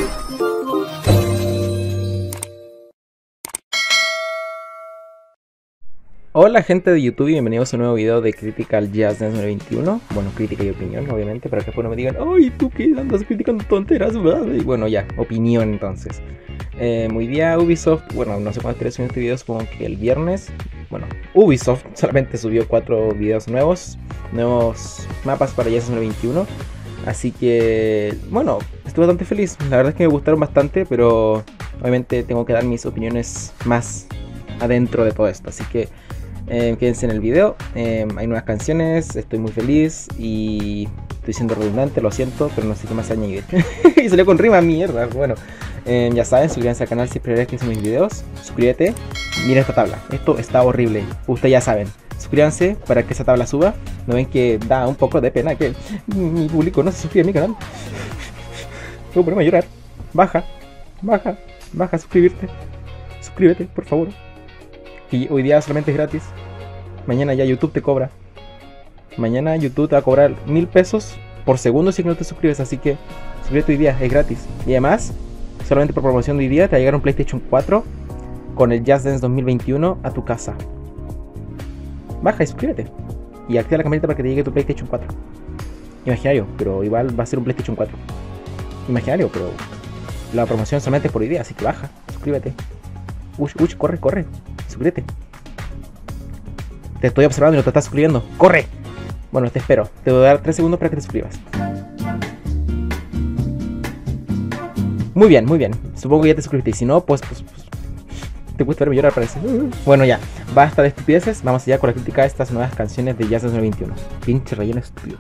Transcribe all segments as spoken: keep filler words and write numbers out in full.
Hola gente de YouTube y bienvenidos a un nuevo video de Critical Just Dance dos mil veintiuno. Bueno, crítica y opinión, obviamente, para que después no me digan ¡ay, tú qué andas criticando tonteras! Y bueno, ya, opinión entonces. Eh, muy día Ubisoft, bueno, no sé cuándo estaré subiendo este video, supongo que el viernes. Bueno, Ubisoft solamente subió cuatro videos nuevos, nuevos mapas para Just Dance dos mil veintiuno. Así que, bueno, estuve bastante feliz. La verdad es que me gustaron bastante, pero obviamente tengo que dar mis opiniones más adentro de todo esto. Así que Eh, quédense en el video, eh, hay nuevas canciones, estoy muy feliz y estoy siendo redundante, lo siento, pero no sé qué más añadir. Y salió con rima, mierda. Bueno, eh, ya saben, suscríbanse al canal si es primera vez que hacen mis videos, suscríbete, mira esta tabla, esto está horrible, ustedes ya saben. Suscríbanse para que esa tabla suba, no ven que da un poco de pena que mi público no se suscribe a mi canal. Voy a ponerme a llorar, baja, baja, baja a suscribirte, suscríbete, por favor. Que hoy día solamente es gratis. Mañana ya YouTube te cobra. Mañana YouTube te va a cobrar mil pesos por segundo si no te suscribes. Así que suscríbete hoy día, es gratis. Y además, solamente por promoción de hoy día te va a llegar un PlayStation cuatro con el Just Dance dos mil veintiuno a tu casa. Baja y suscríbete. Y activa la campanita para que te llegue tu PlayStation cuatro. Imaginario, pero igual va a ser un PlayStation cuatro. Imaginario, pero la promoción solamente es por hoy día. Así que baja, suscríbete. Uy, uy, corre, corre. Suscríbete. Te estoy observando y no te estás suscribiendo. ¡Corre! Bueno, te espero. Te voy a dar tres segundos para que te suscribas. Muy bien, muy bien. Supongo que ya te suscribiste. Y si no, pues, pues, pues te gusta verme llorar, parece. Bueno, ya. Basta de estupideces. Vamos allá con la crítica de estas nuevas canciones de Just Dance dos mil veintiuno. Pinche relleno estúpido.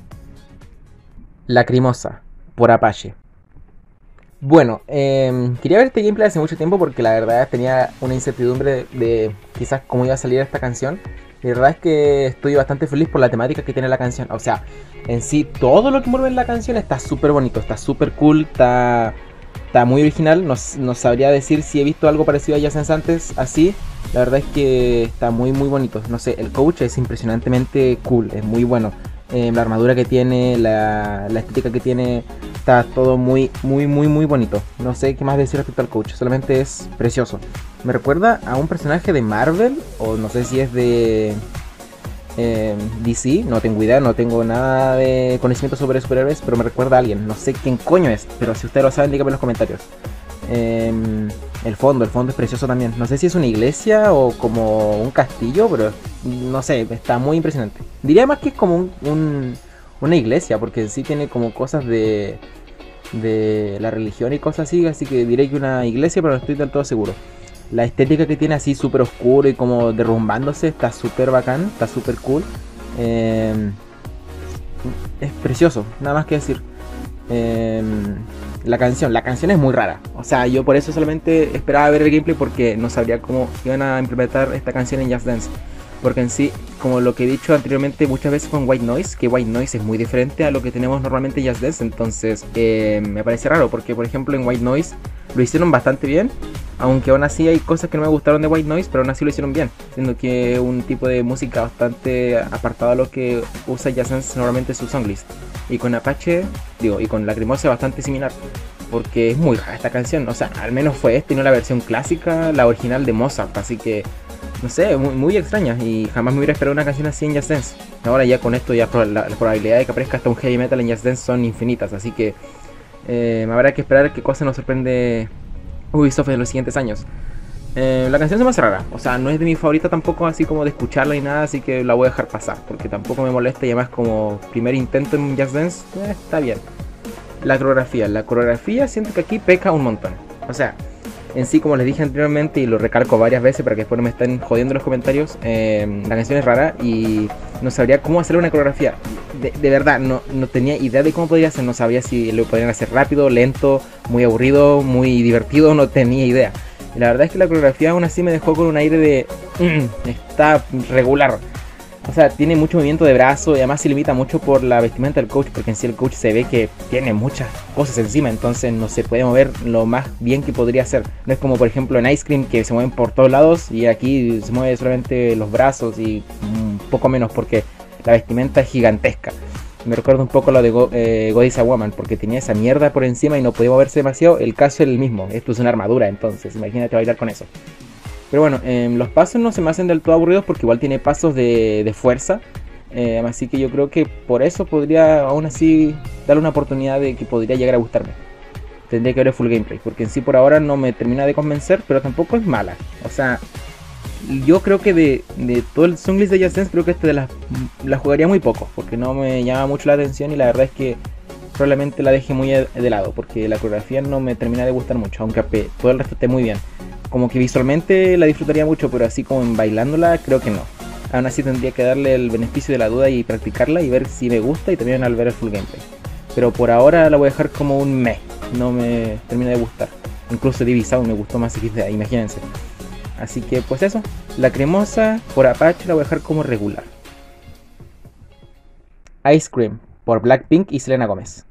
Lacrimosa, por Apache. Bueno, eh, quería ver este gameplay hace mucho tiempo porque la verdad tenía una incertidumbre de, de quizás cómo iba a salir esta canción. Y la verdad es que estoy bastante feliz por la temática que tiene la canción. O sea, en sí, todo lo que mueve en la canción está súper bonito, está súper cool, está, está muy original. No, no sabría decir si he visto algo parecido a Just Dance antes así. La verdad es que está muy muy bonito. No sé, el coach es impresionantemente cool, es muy bueno. Eh, la armadura que tiene, la, la estética que tiene, está todo muy, muy, muy, muy bonito. No sé qué más decir respecto al coach, solamente es precioso. Me recuerda a un personaje de Marvel, o no sé si es de eh, D C, no tengo idea, no tengo nada de conocimiento sobre superhéroes, pero me recuerda a alguien, no sé quién coño es, pero si ustedes lo saben, díganme en los comentarios. Eh, el fondo, el fondo es precioso también. No sé si es una iglesia o como un castillo, pero no sé, está muy impresionante. Diría más que es como un, un, una iglesia, porque en sí tiene como cosas de, de la religión y cosas así, así que diré que una iglesia, pero no estoy del todo seguro. La estética que tiene así súper oscuro y como derrumbándose está súper bacán, está súper cool. Eh, es precioso, nada más que decir. Eh, La canción, la canción es muy rara. O sea, yo por eso solamente esperaba ver el gameplay porque no sabría cómo iban a implementar esta canción en Just Dance. Porque en sí, como lo que he dicho anteriormente muchas veces con White Noise, que White Noise es muy diferente a lo que tenemos normalmente en Just Dance. Entonces eh, me parece raro porque por ejemplo en White Noise lo hicieron bastante bien. Aunque aún así hay cosas que no me gustaron de White Noise, pero aún así lo hicieron bien. Siendo que es un tipo de música bastante apartado a lo que usa Just Dance normalmente en su songlist. Y con Apache, digo, y con Lacrimosa bastante similar. Porque es muy rara esta canción. O sea, al menos fue esta y no la versión clásica, la original de Mozart. Así que, no sé, muy, muy extraña. Y jamás me hubiera esperado una canción así en Just Dance. Ahora ya con esto ya la, la probabilidad de que aparezca hasta un heavy metal en Just Dance son infinitas. Así que eh, me habrá que esperar qué cosa nos sorprende Ubisoft en los siguientes años. Eh, la canción se me hace rara, o sea, no es de mi favorita tampoco así como de escucharla y nada, así que la voy a dejar pasar, porque tampoco me molesta y además como primer intento en Just Dance, eh, está bien. La coreografía, la coreografía siento que aquí peca un montón, o sea, en sí como les dije anteriormente y lo recalco varias veces para que después no me estén jodiendo en los comentarios, eh, la canción es rara y no sabría cómo hacer una coreografía, de, de verdad, no, no tenía idea de cómo podría ser, no sabía si lo podrían hacer rápido, lento, muy aburrido, muy divertido, no tenía idea. Y la verdad es que la coreografía aún así me dejó con un aire de mmm, está regular. O sea, tiene mucho movimiento de brazo y además se limita mucho por la vestimenta del coach, porque en sí el coach se ve que tiene muchas cosas encima, entonces no se puede mover lo más bien que podría hacer. No es como por ejemplo en Ice Cream que se mueven por todos lados y aquí se mueve solamente los brazos y un poco menos porque la vestimenta es gigantesca. Me recuerda un poco a lo de Go, eh, God is a Woman, porque tenía esa mierda por encima y no podía moverse demasiado. El caso es el mismo, esto es una armadura, entonces imagínate bailar con eso. Pero bueno, eh, los pasos no se me hacen del todo aburridos porque igual tiene pasos de, de fuerza. Eh, así que yo creo que por eso podría aún así darle una oportunidad de que podría llegar a gustarme. Tendría que ver el full gameplay, porque en sí por ahora no me termina de convencer, pero tampoco es mala. O sea, yo creo que de, de todo el Songlist de Just Dance, creo que este de la, la jugaría muy poco, porque no me llama mucho la atención y la verdad es que probablemente la deje muy de lado, porque la coreografía no me termina de gustar mucho, aunque todo el resto esté muy bien. Como que visualmente la disfrutaría mucho, pero así como en bailándola, creo que no. Aún así tendría que darle el beneficio de la duda y practicarla y ver si me gusta y también al ver el full gameplay. Pero por ahora la voy a dejar como un meh, no me termina de gustar. Incluso Divisado me gustó más X D A, imagínense. Así que pues eso, la cremosa por Apache la voy a dejar como regular. Ice Cream por Blackpink y Selena Gómez.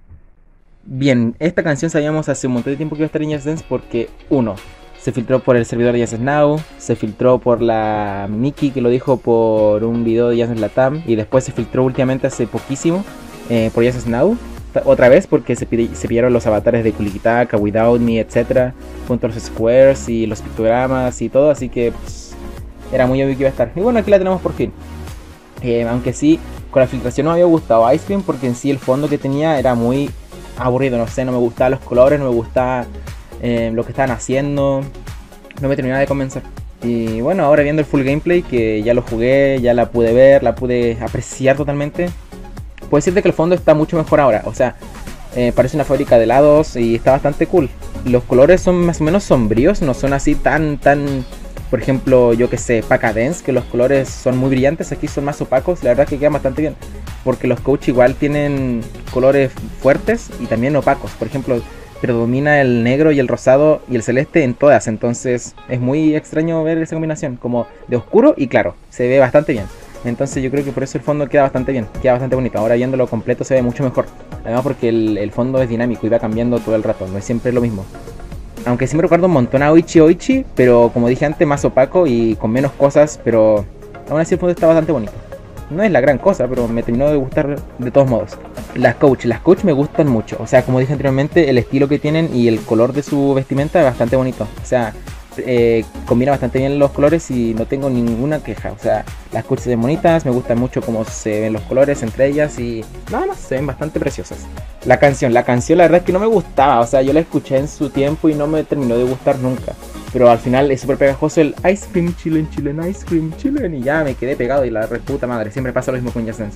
Bien, esta canción sabíamos hace un montón de tiempo que iba a estar en Just Dance porque uno, se filtró por el servidor de Just Dance Now, se filtró por la Miki que lo dijo por un video de Just Dance Latam y después se filtró últimamente hace poquísimo eh, por Just Dance Now. Otra vez porque se, se pillaron los avatares de Kulikitaka, Without Me, etcétera, junto a los squares y los pictogramas y todo, así que pues, era muy obvio que iba a estar. Y bueno, aquí la tenemos por fin. Eh, aunque sí, con la filtración no me había gustado Ice Cream porque en sí el fondo que tenía era muy aburrido, no sé, no me gustaban los colores, no me gustaba eh, lo que estaban haciendo, no me terminaba de convencer. Y bueno, ahora viendo el full gameplay, que ya lo jugué, ya la pude ver, la pude apreciar totalmente, puedo decirte que el fondo está mucho mejor ahora. O sea, eh, parece una fábrica de helados y está bastante cool. Los colores son más o menos sombríos, no son así tan, tan, por ejemplo, yo que sé, Paca Dance, que los colores son muy brillantes, aquí son más opacos, la verdad que quedan bastante bien. Porque los coach igual tienen colores fuertes y también opacos. Por ejemplo, predomina el negro y el rosado y el celeste en todas, entonces es muy extraño ver esa combinación, como de oscuro y claro, se ve bastante bien. Entonces yo creo que por eso el fondo queda bastante bien, queda bastante bonito. Ahora viéndolo completo se ve mucho mejor. Además porque el, el fondo es dinámico y va cambiando todo el rato, no es siempre lo mismo. Aunque sí me recuerda un montón a Oichi Oichi, pero como dije antes, más opaco y con menos cosas, pero aún así el fondo está bastante bonito. No es la gran cosa, pero me terminó de gustar de todos modos. Las coach, las coach me gustan mucho. O sea, como dije anteriormente, el estilo que tienen y el color de su vestimenta es bastante bonito. O sea, eh, combina bastante bien los colores y no tengo ninguna queja. O sea, las coach se ven bonitas, me gustan mucho cómo se ven los colores entre ellas y nada más, se ven bastante preciosas. La canción, la canción la verdad es que no me gustaba. O sea, yo la escuché en su tiempo y no me terminó de gustar nunca. Pero al final es súper pegajoso el Ice Cream Chilen Chilen Ice Cream Chilen y ya me quedé pegado y la reputa madre. Siempre pasa lo mismo con Just Dance.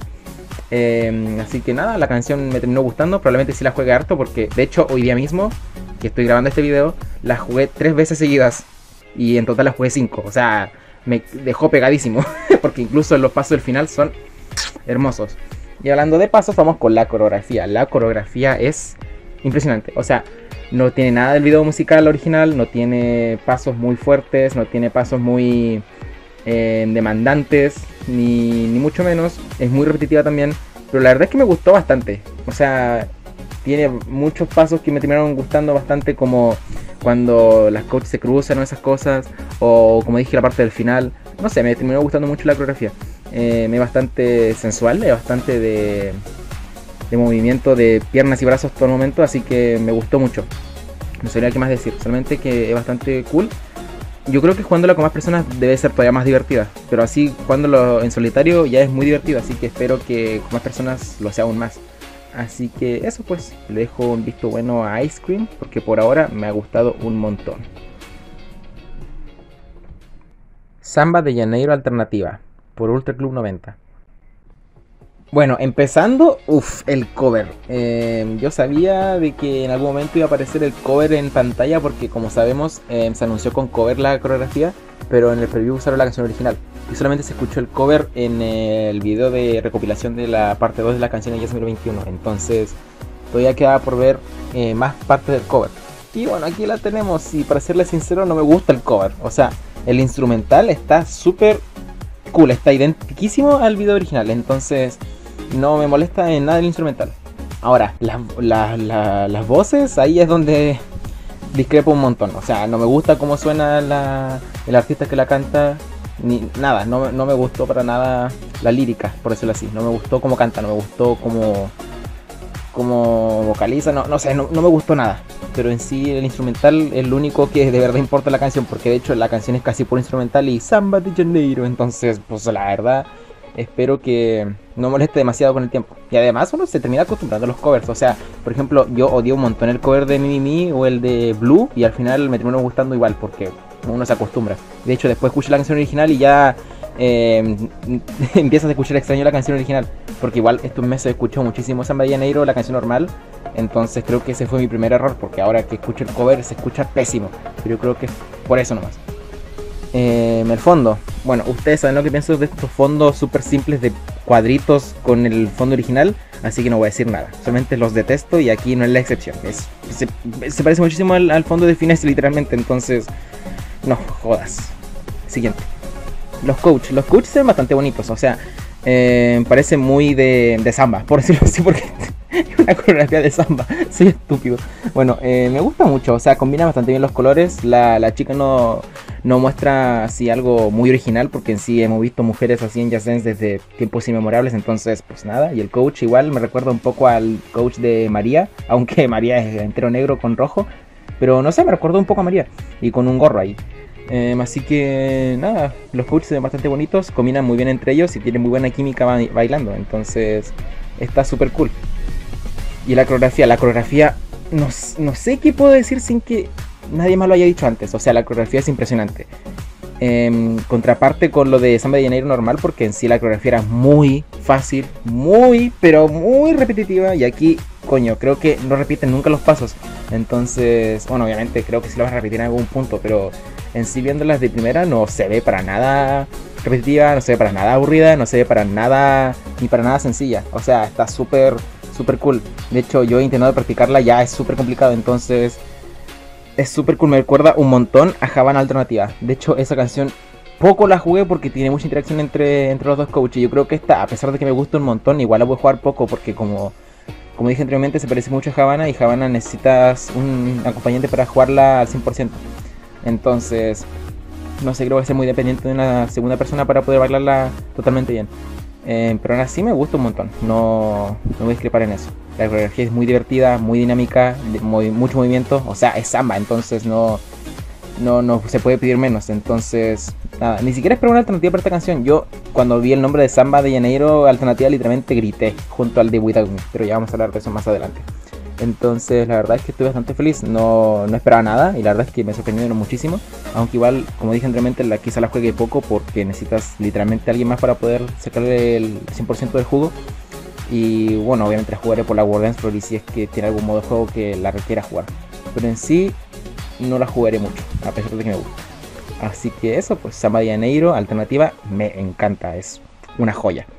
Eh, así que nada, la canción me terminó gustando. Probablemente sí la juegue harto porque de hecho hoy día mismo que estoy grabando este video la jugué tres veces seguidas y en total la jugué cinco. O sea, me dejó pegadísimo porque incluso los pasos del final son hermosos. Y hablando de pasos, vamos con la coreografía. La coreografía es impresionante. O sea, no tiene nada del video musical original, no tiene pasos muy fuertes, no tiene pasos muy eh, demandantes, ni, ni mucho menos. Es muy repetitiva también, pero la verdad es que me gustó bastante. O sea, tiene muchos pasos que me terminaron gustando bastante, como cuando las coaches se cruzan o esas cosas, o como dije la parte del final. No sé, me terminó gustando mucho la coreografía. Eh, me es bastante sensual, es bastante de... de movimiento de piernas y brazos todo el momento, así que me gustó mucho. No sabría qué más decir, solamente que es bastante cool. Yo creo que jugándola con más personas debe ser todavía más divertida, pero así jugándolo en solitario ya es muy divertido, así que espero que con más personas lo sea aún más. Así que eso pues, le dejo un visto bueno a Ice Cream, porque por ahora me ha gustado un montón. Samba de Janeiro Alternativa, por Ultra Club noventa. Bueno, empezando, uff, el cover. Eh, yo sabía de que en algún momento iba a aparecer el cover en pantalla porque como sabemos eh, se anunció con cover la coreografía, pero en el preview usaron la canción original. Y solamente se escuchó el cover en el video de recopilación de la parte dos de la canción de Just veintiuno. Entonces todavía queda por ver eh, más partes del cover. Y bueno, aquí la tenemos y para serles sincero no me gusta el cover. O sea, el instrumental está súper cool, está identiquísimo al video original. Entonces... no me molesta en nada el instrumental. Ahora, la, la, la, las voces, ahí es donde discrepo un montón. O sea, no me gusta cómo suena la, el artista que la canta. ni nada, no, no me gustó para nada la lírica, por decirlo así. No me gustó cómo canta, no me gustó cómo, cómo vocaliza, no, no sé, no, no me gustó nada. Pero en sí el instrumental es lo único que de verdad importa la canción, porque de hecho la canción es casi puro instrumental y Samba de Janeiro. Entonces, pues la verdad, espero que no moleste demasiado con el tiempo. Y además uno se termina acostumbrando a los covers. O sea, por ejemplo, yo odié un montón el cover de Mimi Mi o el de Blue, y al final me terminó gustando igual porque uno se acostumbra. De hecho, después escuché la canción original y ya eh, empiezas a escuchar extraño la canción original. Porque igual estos meses escucho muchísimo Samba de Janeiro, la canción normal. Entonces creo que ese fue mi primer error, porque ahora que escucho el cover se escucha pésimo. Pero yo creo que es por eso nomás. Eh, el fondo. Bueno, ustedes saben lo que pienso de estos fondos súper simples de cuadritos con el fondo original. Así que no voy a decir nada. Solamente los detesto y aquí no es la excepción. Es, se, se parece muchísimo al, al fondo de Finesse literalmente. Entonces, no jodas. Siguiente. Los coach. Los coach se ven bastante bonitos. O sea, eh, parece muy de, de samba, por decirlo así, porque una coreografía de samba. Soy estúpido. Bueno, eh, me gusta mucho. O sea, combina bastante bien los colores. La, la chica no, no muestra así algo muy original, porque en sí hemos visto mujeres así en Just Dance desde tiempos inmemorables. Entonces, pues nada. Y el coach igual me recuerda un poco al coach de María, aunque María es entero negro con rojo. Pero no sé, me recuerda un poco a María. Y con un gorro ahí. Eh, así que nada, los coaches se ven bastante bonitos, combinan muy bien entre ellos y tienen muy buena química ba bailando. Entonces está súper cool. Y la coreografía, la coreografía, no, no sé qué puedo decir sin que nadie más lo haya dicho antes. O sea, la coreografía es impresionante. Eh, contraparte con lo de Samba de Janeiro normal, porque en sí la coreografía era muy fácil, muy, pero muy repetitiva. Y aquí, coño, creo que no repiten nunca los pasos. Entonces, bueno, obviamente creo que sí lo vas a repetir en algún punto, pero en sí viéndolas de primera no se ve para nada repetitiva, no se ve para nada aburrida, no se ve para nada, ni para nada sencilla. O sea, está súper, súper cool. De hecho, yo he intentado practicarla, ya es súper complicado, entonces es súper cool. Me recuerda un montón a Havana Alternativa. De hecho, esa canción poco la jugué porque tiene mucha interacción entre, entre los dos coaches. Yo creo que esta, a pesar de que me gusta un montón, igual la voy a jugar poco porque como... Como dije anteriormente, se parece mucho a Havana y Havana necesitas un acompañante para jugarla al cien por ciento. Entonces, no sé, creo que voy a ser muy dependiente de una segunda persona para poder bailarla totalmente bien. Eh, pero aún así me gusta un montón, no, no voy a discrepar en eso. La coreografía es muy divertida, muy dinámica, muy, mucho movimiento, o sea, es samba, entonces no, no, no se puede pedir menos. Entonces, nada, ni siquiera esperaba una alternativa para esta canción. Yo, cuando vi el nombre de Samba de Janeiro Alternativa, literalmente grité junto al de Without Me, pero ya vamos a hablar de eso más adelante. Entonces, la verdad es que estoy bastante feliz, no, no esperaba nada y la verdad es que me sorprendieron muchísimo. Aunque igual, como dije anteriormente, la, quizá la juegue poco porque necesitas literalmente a alguien más para poder sacarle el cien por ciento del jugo. Y bueno, obviamente la jugaré por la World Dance Floor y si es que tiene algún modo de juego que la requiera jugar. Pero en sí, no la jugaré mucho, a pesar de que me gusta. Así que eso, pues Samba de Janeiro Alternativa me encanta, es una joya.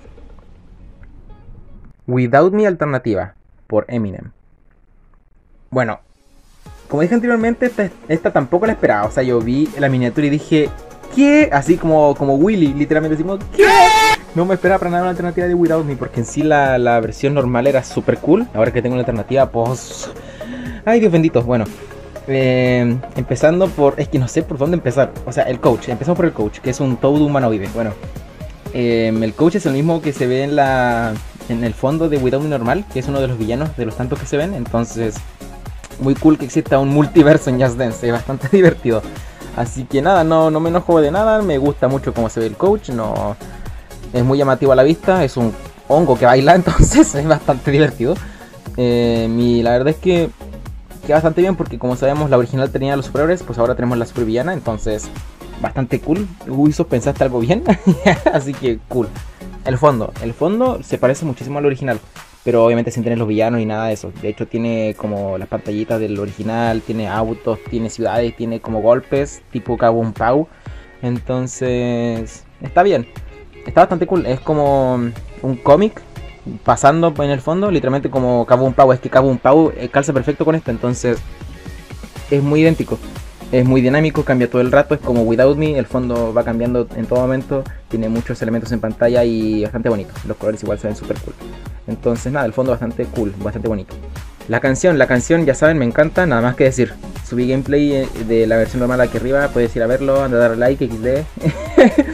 Without Me Alternativa, por Eminem. Bueno, como dije anteriormente, esta, esta tampoco la esperaba. O sea, yo vi la miniatura y dije, ¿qué? Así como, como Willy, literalmente decimos, ¿qué? No me esperaba para nada una alternativa de Without Me, porque en sí la, la versión normal era súper cool. Ahora que tengo una alternativa, pues... Ay, Dios bendito, bueno. Eh, empezando por... Es que no sé por dónde empezar. O sea, el coach, empezamos por el coach, que es un toad humanoide. Bueno, eh, el coach es el mismo que se ve en la... En el fondo de Without Me normal, que es uno de los villanos de los tantos que se ven. Entonces... Muy cool que exista un multiverso en Just Dance, es bastante divertido. Así que nada, no, no me enojo de nada, me gusta mucho cómo se ve el coach, no, es muy llamativo a la vista, es un hongo que baila, entonces es bastante divertido. Eh, mi, la verdad es que queda bastante bien porque como sabemos la original tenía a los superhéroes, pues ahora tenemos la supervillana, entonces bastante cool. Ubisoft, pensaste algo bien, así que cool. El fondo, el fondo se parece muchísimo al original. Pero obviamente sin tener los villanos ni nada de eso. De hecho tiene como las pantallitas del original, tiene autos, tiene ciudades, tiene como golpes, tipo Kabum Pau. Entonces está bien, está bastante cool. Es como un cómic pasando en el fondo, literalmente como Kabum Pau. Es que Kabum Pau calza perfecto con esto, entonces es muy idéntico. Es muy dinámico, cambia todo el rato, es como Without Me, el fondo va cambiando en todo momento, tiene muchos elementos en pantalla y bastante bonito, los colores igual se ven súper cool. Entonces nada, el fondo bastante cool, bastante bonito. La canción, la canción ya saben, me encanta, nada más que decir. Subí gameplay de la versión normal aquí arriba, puedes ir a verlo, anda a darle like, equis de.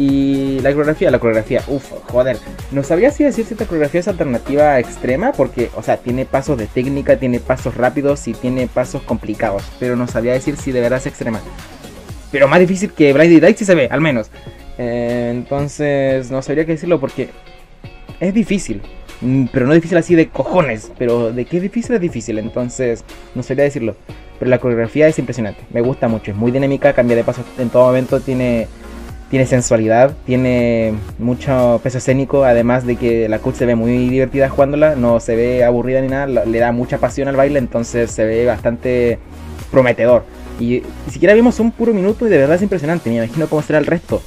Y la coreografía, la coreografía, uff, joder. No sabría si decir si esta coreografía es alternativa extrema, porque, o sea, tiene pasos de técnica, tiene pasos rápidos y tiene pasos complicados. Pero no sabría decir si de verdad es extrema. Pero más difícil que Blinding Lights sí se ve, al menos. Eh, entonces, no sabría qué decirlo porque es difícil. Pero no difícil así de cojones. Pero de qué es difícil es difícil, entonces no sabría decirlo. Pero la coreografía es impresionante, me gusta mucho, es muy dinámica, cambia de pasos en todo momento, tiene... Tiene sensualidad, tiene mucho peso escénico, además de que la coach se ve muy divertida jugándola, no se ve aburrida ni nada, le da mucha pasión al baile, entonces se ve bastante prometedor. Y ni siquiera vimos un puro minuto y de verdad es impresionante, me imagino cómo será el resto.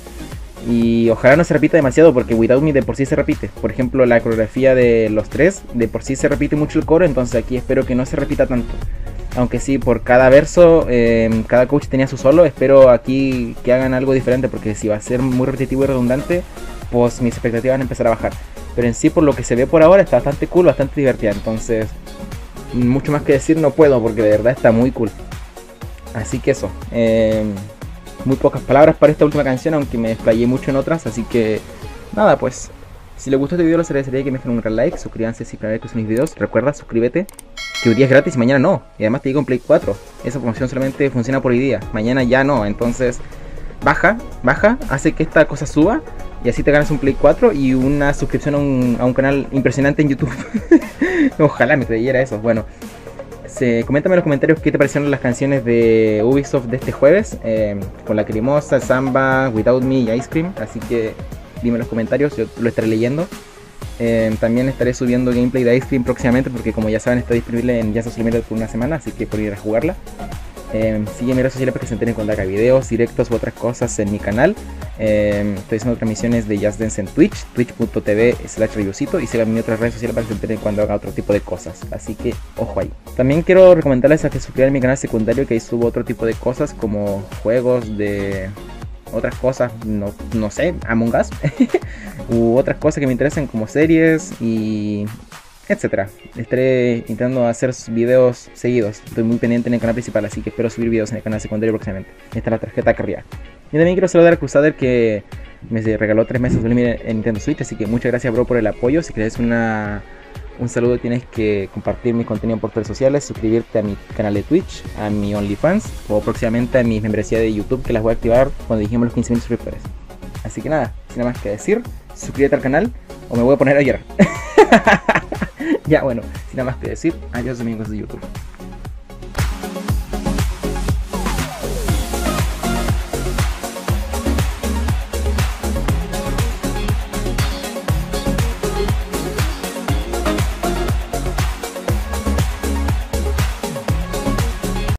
Y ojalá no se repita demasiado porque Without Me de por sí se repite. Por ejemplo, la coreografía de los tres, de por sí se repite mucho el coro, entonces aquí espero que no se repita tanto. Aunque sí, por cada verso, eh, cada coach tenía su solo. Espero aquí que hagan algo diferente, porque si va a ser muy repetitivo y redundante, pues mis expectativas van a empezar a bajar. Pero en sí, por lo que se ve por ahora, está bastante cool, bastante divertida. Entonces, mucho más que decir no puedo, porque de verdad está muy cool. Así que eso, eh, muy pocas palabras para esta última canción, aunque me desplayé mucho en otras. Así que, nada pues. Si les gustó este video, les agradecería que me dejen un gran like. Suscríbanse si primera vez que son mis videos. Recuerda, suscríbete, que hoy día es gratis y mañana no. Y además te digo en Play cuatro. Esa promoción solamente funciona por hoy día. Mañana ya no. Entonces, baja, baja, hace que esta cosa suba. Y así te ganas un Play cuatro y una suscripción a un, a un canal impresionante en YouTube. Ojalá me creyera eso. Bueno, se, coméntame en los comentarios qué te parecieron las canciones de Ubisoft de este jueves. Eh, con La Cremosa, Samba, Without Me y Ice Cream. Así que dime en los comentarios, yo lo estaré leyendo. Eh, también estaré subiendo gameplay de Ice Cream próximamente, porque como ya saben está disponible en Jazz Social Media por una semana, así que pueden ir a jugarla. Eh, sigue mis redes sociales para que se enteren cuando haga videos, directos u otras cosas en mi canal. Eh, estoy haciendo transmisiones de Just Dance en Twitch, twitch punto tv slash reviewcito, y sigan mis otras redes sociales para que se enteren cuando haga otro tipo de cosas. Así que ojo ahí. También quiero recomendarles a que suscriban a mi canal secundario, que ahí subo otro tipo de cosas como juegos de... otras cosas, no, no sé, Among Us u otras cosas que me interesan como series y etcétera. Estaré intentando hacer videos seguidos, estoy muy pendiente en el canal principal, así que espero subir videos en el canal secundario próximamente. Esta es la tarjeta acá arriba. Y también quiero saludar a Crusader, que me regaló tres meses de Ultimate en Nintendo Switch, así que muchas gracias, bro, por el apoyo. Si querés una... un saludo, tienes que compartir mi contenido por redes sociales, suscribirte a mi canal de Twitch, a mi OnlyFans o próximamente a mi membresía de YouTube, que las voy a activar cuando dijimos los quince mil suscriptores. Así que nada, sin nada más que decir, suscríbete al canal o me voy a poner a llorar. Ya bueno, sin nada más que decir, adiós amigos de YouTube.